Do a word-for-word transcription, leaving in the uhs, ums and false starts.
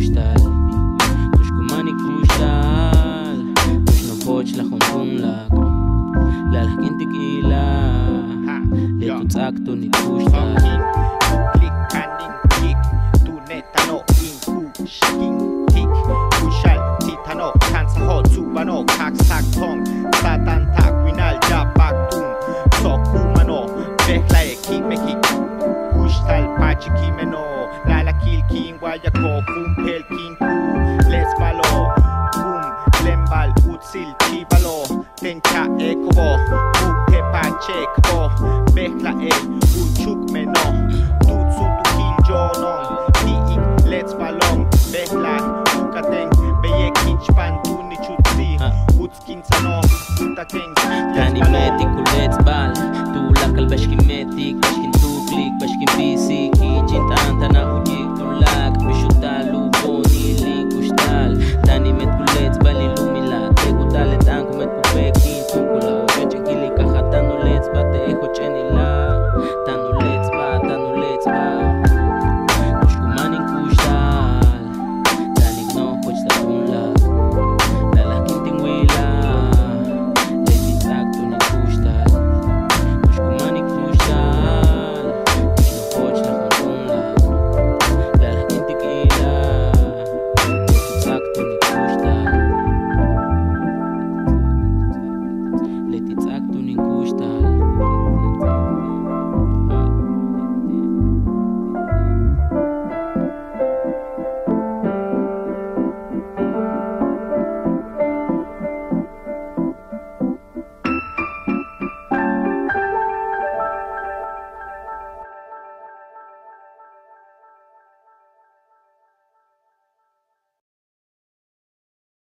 kushtal Tush kumani kushtal Tush no poch la jontun lak La la kinti kila Le tu tsak tu ni kushtal Klik kanin kik Tu netano in ku shaking tik Kushal titano Kansa hot subano Kak sak tong Satan tak winal jabak tum So kumano Bekla e kik me kik Kushtal pachi kimeno Lala kil king wayako Kumpel king ku Les balo Kum lembal utsil chibalo Tencha ekobo Ukte pache ekbo Bekla e uchuk meno Tutsu tu kil jonon Di ik let's balong Bekla ukateng Beye kinchpan tu ni chutsi Utskin sano Utakeng Tani metik u let's bal Tu lakal bashkin metik Bashkin tuklik Bashkin bisik